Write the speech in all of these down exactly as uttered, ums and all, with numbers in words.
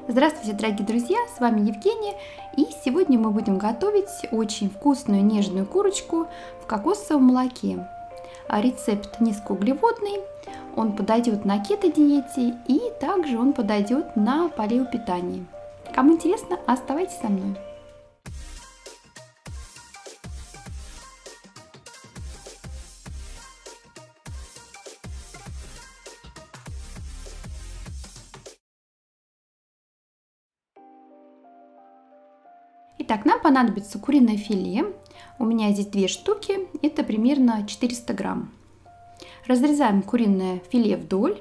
Здравствуйте, дорогие друзья, с вами Евгения, и сегодня мы будем готовить очень вкусную нежную курочку в кокосовом молоке. Рецепт низкоуглеводный, он подойдет на кето-диете и также он подойдет на палеопитании. Кому интересно, оставайтесь со мной. Итак, нам понадобится куриное филе. У меня здесь две штуки, это примерно четыреста грамм. Разрезаем куриное филе вдоль.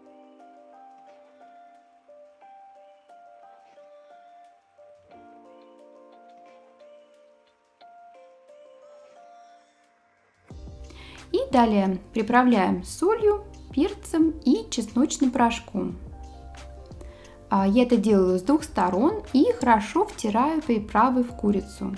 И далее приправляем солью, перцем и чесночным порошком. Я это делаю с двух сторон и хорошо втираю приправы в курицу.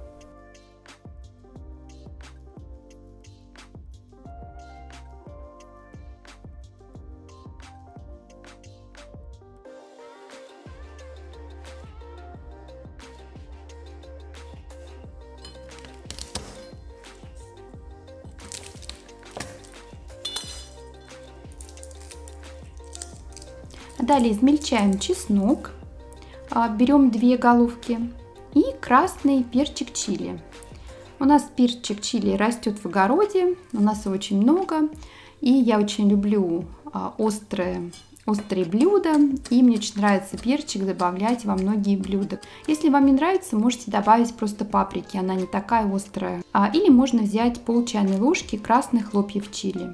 Далее измельчаем чеснок, берем две головки, и красный перчик чили. У нас перчик чили растет в огороде, у нас его очень много, и я очень люблю острые, острые блюда, и мне очень нравится перчик добавлять во многие блюда. Если вам не нравится, можете добавить просто паприки, она не такая острая. Или можно взять пол чайной ложки красных хлопьев чили.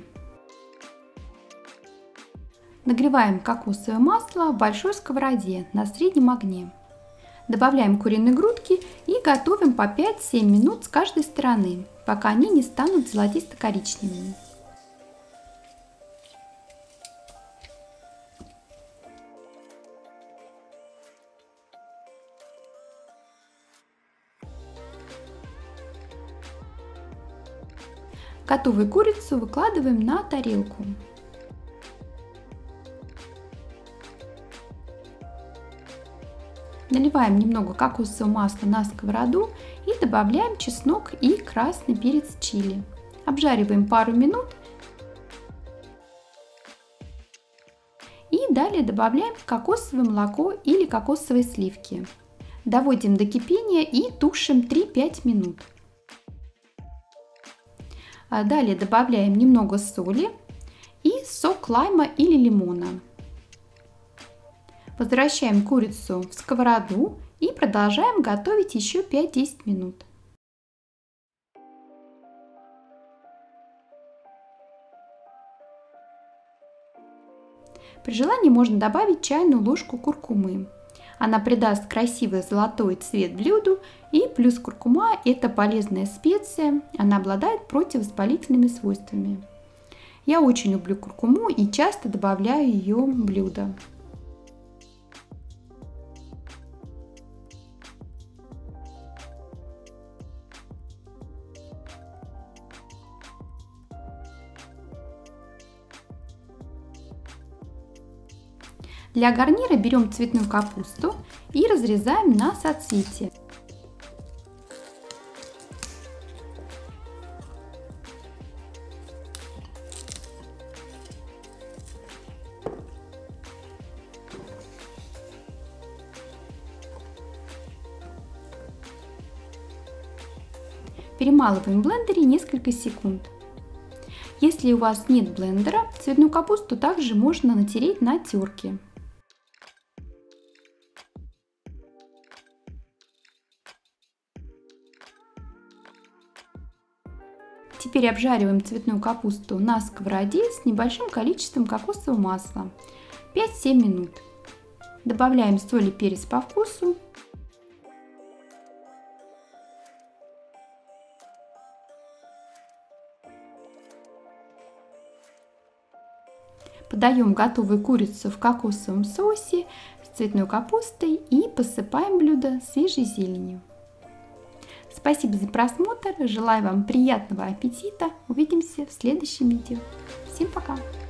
Нагреваем кокосовое масло в большой сковороде на среднем огне. Добавляем куриные грудки и готовим по пять-семь минут с каждой стороны, пока они не станут золотисто-коричневыми. Готовую курицу выкладываем на тарелку. Наливаем немного кокосового масла на сковороду и добавляем чеснок и красный перец чили. Обжариваем пару минут. И далее добавляем кокосовое молоко или кокосовые сливки. Доводим до кипения и тушим три-пять минут. Далее добавляем немного соли и сок лайма или лимона. Возвращаем курицу в сковороду и продолжаем готовить еще пять-десять минут. При желании можно добавить чайную ложку куркумы. Она придаст красивый золотой цвет блюду, и плюс куркума – это полезная специя, она обладает противовоспалительными свойствами. Я очень люблю куркуму и часто добавляю ее в блюдо. Для гарнира берем цветную капусту и разрезаем на соцветия. Перемалываем в блендере несколько секунд. Если у вас нет блендера, цветную капусту также можно натереть на терке. Теперь обжариваем цветную капусту на сковороде с небольшим количеством кокосового масла пять-семь минут. Добавляем соль и перец по вкусу. Подаем готовую курицу в кокосовом соусе с цветной капустой и посыпаем блюдо свежей зеленью. Спасибо за просмотр, желаю вам приятного аппетита, увидимся в следующем видео. Всем пока!